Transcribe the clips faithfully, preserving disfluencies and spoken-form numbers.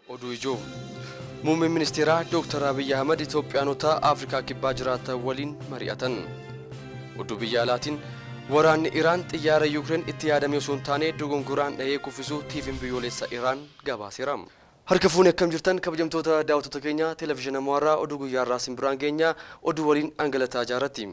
Oduu ijoo Muummeen Ministeeraa Dooktar Abiy Ahmed Itoophiyaanota Afrikaa Kibbaa jiraatan waliin mari'atan. Oduu biyya alaatiin waraanni Iraan xiyyaara Yuukireen itti yaadamee osoo hin taane dogongoraan dhahee kuffisuu tiiviin biyyoolessa Iraan gabaaseera. Harka fuunee akkam jirtan kabajamtoota daawwattoota keenya televezyiina Mooraa oduu guyyaa irraa simbiraan keenya oduu waliin angalataa jaaratti.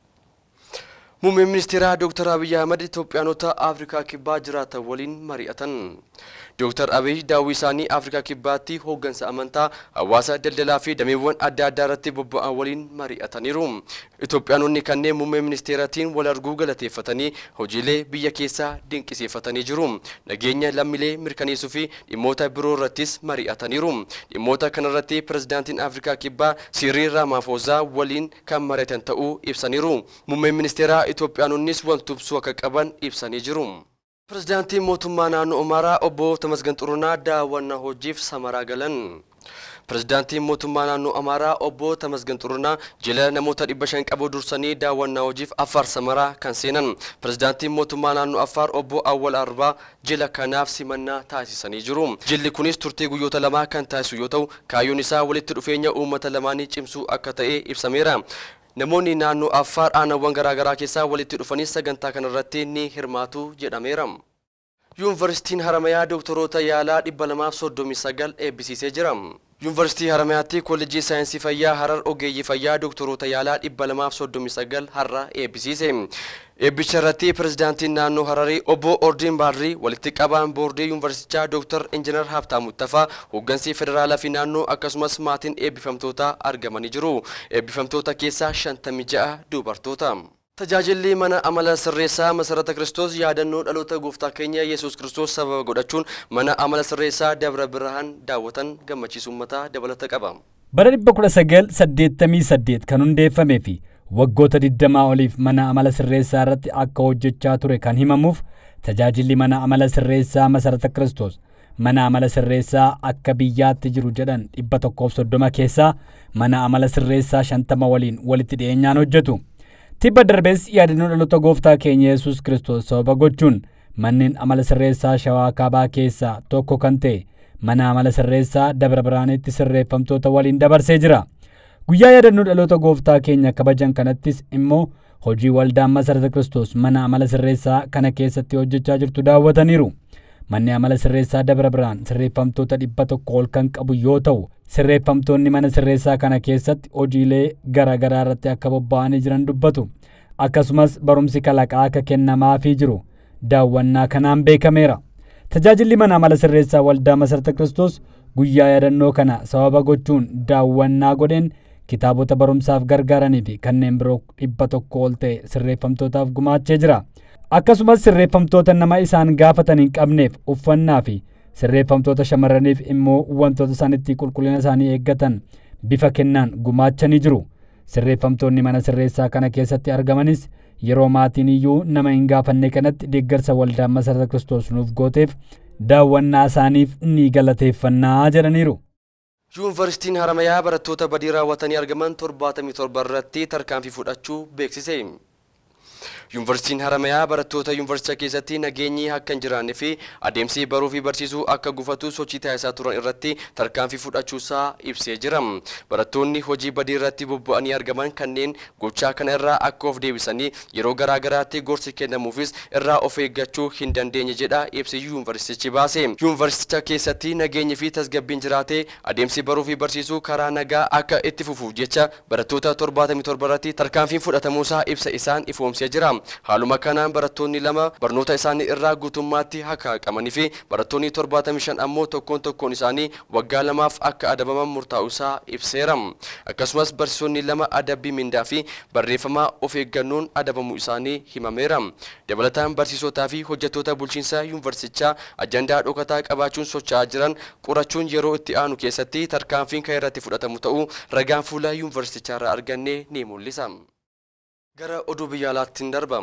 Muummeen Ministeeraa Dooktar Abiy Ahmed Itoophiyaanota Afrikaa Kibbaa jiraatan waliin mari'atan. Dooktar Abiy daawwii isaanii Afrikaa Kibbaatti hooggansa amantaa hawaasa daldalaa fi dameewwan adda addaa irratti bobba'an waliin mari'ataniiru. Itoophiyaanonni kanneen muummee ministeeraatiin wal arguu galateeffatanii hojiilee biyya keessaa dinqisiifatanii jiru. Nageenya lammiilee mirkaneessuu fi dhimmoota biroo irrattis mari'ataniiru. Dhimmoota kanarratti pirezidaantiin Afrikaa Kibbaa Siriil Ramaphosa waliin kan mari'atan ta'uu ibsaniiru. Muummeen ministeeraa Itoophiyaanonnis wal tumsuu akka qaban ibsanii jiru. Pirezidaantiin mootummaa naannoo Amaaraa obbo Tamasgan Xurunaa daawwannaa hojiif Samaraa galan. Pirezidaantiin mootummaa naannoo Amaaraa obbo Tamasgan Xurunaa jila namoota dhibba shan qabu dursanii daawwannaa hojiif Affaar Samaraa kan seenan. Pirezidaantiin mootummaa naannoo Affaar obbo Awwal Arbaa jila kanaaf simannaa taasisanii jiru. Jilli kunis turtii guyyoota lamaa kan taasisu yoo ta'u, kaayyoon isaa walitti dhufeenya uummata lamaanii cimsuu akka ta'e ibsameera. Namoonni naannoo Affaar aanawwan garaagaraa keessaa walitti dhufanii sagantaa kanarratti ni hirmaatu jedhameera. Yuunivarsiitiin Haramayaa doktoroota yaalaa dhibba lamaaf soddomii sagal eebbisiisee jira. Yuunivarsiitii Haramayaatti Kolleejjii Saayinsii Fayyaa Harar Ogeeyyii Fayyaa doktoroota yaalaa dhibba lamaaf soddomii sagal har'a eebbisiise. Eebbicha irratti pirezidaantiin naannoo Hararii obbo Ordiin Baarrii walitti qabaan boordii yuunivarsiitichaa Dooktar Injiinar Habtaamuu Taffaa hooggansi federaalaa fi naannoo akkasumas maatiin eebbifamtoota argamanii jiru. Eebbifamtoota keessaa shantamii ja'a dubartoota. Tajaajilli mana amala sirreessaa Masarata Kiristoos yaadannoo dhaloota gooftaa keenya Yesuus Kiristoos sababa godhachuun mana amala sirreessaa Dabra Birhaan daawwatan gammachiisuu uummataa dabalata qaba. Bara dhibba kudha sagal saddeettamii saddeet kan hundeeffamee fi waggoota digdamaa oliif mana amala sirreessaa irratti akka hojjechaa ture kan himamuuf tajaajilli mana amala sirreessaa Masarata Kiristoos mana amala sirreessaa akka biyyaatti jiru jedhan dhibba tokkoof soddoma keessaa mana amala sirreessaa shantama waliin walitti dhiyeenyaan hojjetu. Tibba darbees yaadannoo dhaloota gooftaa keenya Yesuus Kiristoos sababa gochuun manneen amala sirreessaa Shawaa Kaabaa keessaa tokko kan ta'e mana amala sirreessaa Dabra Birhaanitti sirreeffamtoota waliin dabarsee jira. Guyyaa yaadannoo dhaloota gooftaa keenya kabajan kanattis immoo hojii waldaan Masarata Kiristoos mana amala sirreessaa kana keessatti hojjechaa jirtu daawwataniiru. Manni amala sirreessaa Dabra Birhaan sirreeffamtoota dhibba tokko ol kan qabu yoo ta'u, sirreeffamtoonni mana sirreessaa kana keessatti hojiilee garaa garaa irratti akka bobba'anii jiran dubbatu. Akkasumas barumsi kalaqaa akka kennamaafii jiru daawwannaa kanaan beekameera. Tajaajilli mana amala sirreessaa waldaa Masarata Kiristoos guyyaa yaadannoo kana sababa gochuun daawwannaa godheen kitaabota barumsaaf gargaaranii fi kanneen biroo dhibba tokko ol ta'e sirreeffamtootaaf gumaachee jira. Akkasumas sirreeffamtoota nama isaan gaafatan hin qabneef uffannaa fi sirreeffamtoota shamarraniif immoo wantoota isaanitti qulqullina isaanii eeggatan bifa kennaan gumaachanii jiru. Sirreeffamtoonni mana sirreessaa kana keessatti argamanis yeroo maatiin iyyuu nama hin gaafanne kanatti deeggarsa waldaan Masarata Kiristoos nuuf gooteef daawwannaa isaaniif ni galateeffannaa jedhaniiru. Yuunivarsiitiin Haramayaa barattoota badii raawwatanii argaman torbaatamii torba irratti tarkaanfii fudhachuu beeksise. Yuunivarsiitiin Haramayaa barattoota yuunivarsiitii keessatti nageenyi akka hin jiraanne fi adeemsi baruu fi barsiisuu akka gufatu sochii taasisaa turan irratti tarkaanfii fudhachuusaa ibsee jira. Barattoonni hojii badii irratti bobba'anii argaman kanneen gochaa kana irraa akka of deebisanii yeroo garaa garaatti gorsi kennamuufis irraa of eeggachuu hin dandeenye jedha ibsi yuunivarsiitichi baase. Yuunivarsiiticha keessatti nageenyi fi tasgabbiin jiraate adeemsi baruu fi barsiisuu karaa nagaa akka itti fufuuf jecha barattoota torbaatamii torba irratti tarkaanfiin fudhatamuusaa ibsa isaan ifoomsee jira. Haaluma kanaan barattoonni lama barnoota isaanii irraa guutummaatti akka qabanii fi barattoonni torbaatamii shan ammoo tokkoon tokkoon isaanii waggaa lamaaf akka adabaman murtaa'uusaa ibseera. Akkasumas barsiisonni lama adabbii mindaa fi barreeffamaa of eeggannoon adabamuu isaanii himameera. Dabalataan barsiisotaa fi hojjettoota bulchiinsa yuunivarsiitichaa ajandaa dhokataa qabaachuun socho'aa jiran qorachuun yeroo itti aanu keessatti tarkaanfiin kan irratti fudhatamu ta'uu ragaan fuula yuunivarsiitichaa irraa arganne ni mul'isa. Gara oduu biyya alaatti darbam.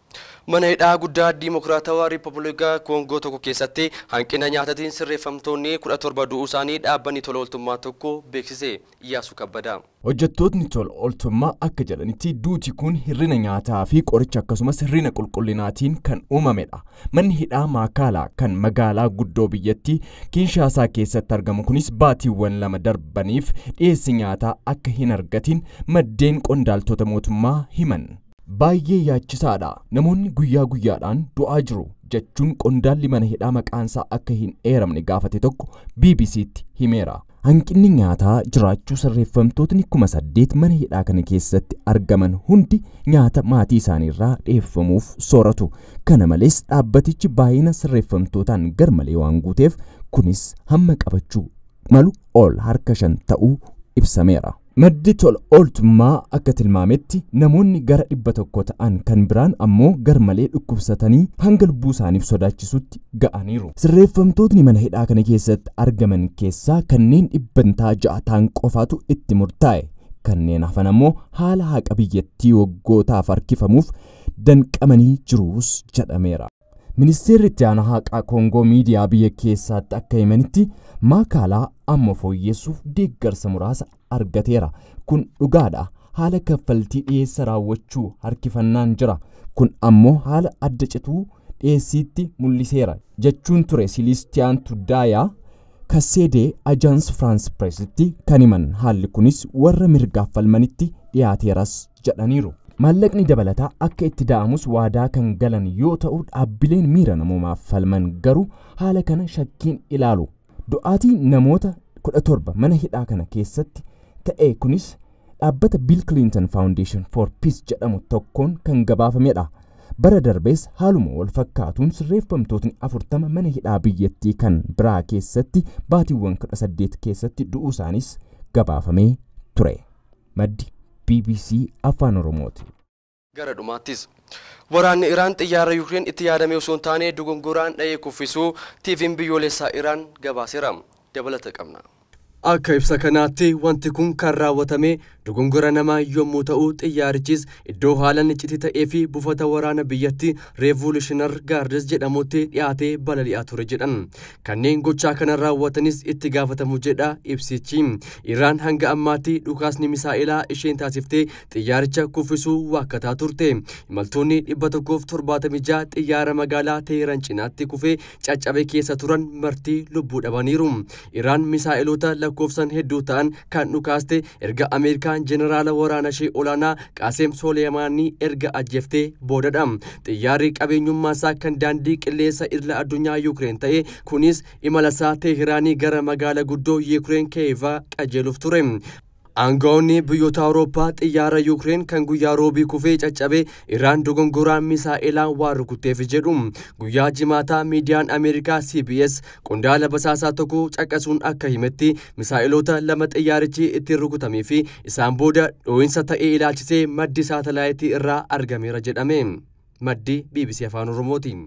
Mana hidhaa guddaa Dimokiraatawaa Riippaabilika Koongoo tokko keessatti hanqina nyaataatiin sirreeffamtoonni kudha torba du'uu isaanii dhaabbanni tola ooltummaa tokko beeksise. Iyyaasuu Kabbadaa. Hojjettootni tola ooltummaa akka jedhanitti duuti kun hirrina nyaataa fi qoricha akkasumas hirrina qulqullinaatiin kan uumamedha. Manni hidhaa Maakaalaa kan magaalaa guddoo biyyattii Kinshaasaa keessatti argamu kunis baatiiwwan lama darbaniif dhiyeessi nyaataa akka hin argatin maddeen qondaaltota mootummaa himan. Baay'ee yaachisaadha. Namoonni guyyaa guyyaadhaan du'aa jiru jechuun qondaalli mana hidhaa maqaansaa akka hin eeramne gaafate tokko B B C'tti himeera. Hanqinni nyaataa jiraachuu sirreeffamtootni kuma saddeet mana hidhaa kana keessatti argaman hundi nyaata maatii isaaniirraa dhiyeeffamuuf sooratu. Kana malees dhaabbatichi baay'ina sirreeffamtootaan garmalee waan guuteef kunis hamma qabachuu malu ol harka shan ta'uu ibsameera. Maddi tola ooltummaa akka tilmaametti namoonni gara dhibba tokko ta'an kan biraan ammoo garmalee dhukkubsatanii hanga lubbuu isaaniif sodaachisutti ga'aniiru. Sirreeffamtootni mana hidhaa kana keessatti argaman keessaa kanneen dhibbantaa ja'a ta'an qofaatu itti murtaa'e. Kanneen hafan ammoo haala haqa biyyattii waggootaaf harkifamuuf danqamanii jiruus jedhameera. Ministeerri itti aanaa haqaa Koongoo miidiyaa biyya keessaatti akka himanitti Maakaalaa amma fooyyessuuf deeggarsa muraasa argateera. Kun dhugaadha. Haala kaffaltii dhiyeessa raawwachuu harkifannaan jira. Kun ammoo haala adda cituu dhiyeessiitti mul'iseera jechuun ture Silistiyaan Tuddaayaa Kasseedee Ajaans France Pressitti kan himan. Haalli kunis warra mirgaaf falmanitti dhiyaateeras jedhaniiru. Maallaqni dabalataa akka itti da'amus waadaa kan galan yoo ta'u dhaabbileen miira namoomaaf falman garuu haala kana shakkiin ilaalu. Du'aatii namoota kudha torba mana hidhaa kana keessatti ta'e kunis dhaabbata Bill Clinton Foundation for Peace jedhamu tokkoon kan gabaafamedha. Bara darbees haaluma wal fakkaatuun sirreeffamtootni afurtama mana hidhaa biyyattii kan biraa keessatti baatiiwwan kudha saddeet keessatti du'uu isaanis gabaafamee ture. Maddi B B C Afaan Oromooti. Gara dhumaattis waraanni Iraan xiyyaara Yuukireen itti yaadamee osoo hin taane dogongoraan dha'ee kuffisuu T V'n biyyoolessaa Iraan gabaaseera. Dabalata qabna. Akka ibsa kanaatti wanti kun kan raawwatame dogongora namaa yommuu ta'u xiyyaarichis iddoo haalaan iccitii ta'ee fi buufata waraana biyyatti Revolutionary Guards jedhamutti dhiyaatee balali'aa ture jedhan. Kanneen gochaa kana raawwatanis itti gaafatamu jedha ibsichi. Iraan hanga ammaatti dhukaasni misaa'ilaa isheen taasiftee xiyyaaricha kuffisuu waakkataa turte. Imaltoonni dhibba tokkoof torbaatamii ja'a xiyyaara magaalaa Teheran cinaatti kufee caccabe keessa turan marti lubbuu dhabaniiru. Iraan misaa'ilota lakkoofsan hedduu ta'an kan dhukaaste erga Ameerikaan jeneraala waraana ishee olaanaa Qaasim Soleemaanii erga ajjeeftee boodadha. Xiyyaarri qabeenyummaa isaa kan daandii qilleensa idila addunyaa Yuukireen ta'e kunis imala isaa Teehiraanii gara magaalaa guddoo Yuukireen Kiyeevaa qajeeluuf ture. Aangawoonni biyyoota Awurooppaa xiyyaara Yuukireen kan guyyaa roobii kufee caccabe Iraan dogongoraan misaa'ilaa waan rukuteef jedhu. Guyyaa jimaataa miidiyaan Ameerikaa C B S qondaala basaasaa tokko caqasuun akka himetti misaa'ilota lama xiyyaarichi ittiin rukutamee fi isaan booda dhoo'insa ta'ee ilaalchisee maddi saatalaayitii irraa argameera jedhame. Maddi B B C Afaan Oromooti.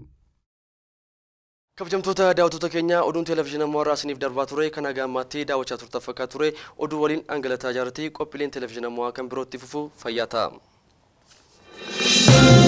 Kabajamtoota daawwattoota keenya oduun televezyiina Mo'araa isiniif darbaa ture kan hagaammaatti daawwachaa turtan fakkaata ture oduu waliin angalataa jaartii qophiileen televezyiina Mo'aa kan birootti fufu fayyaa ta'a.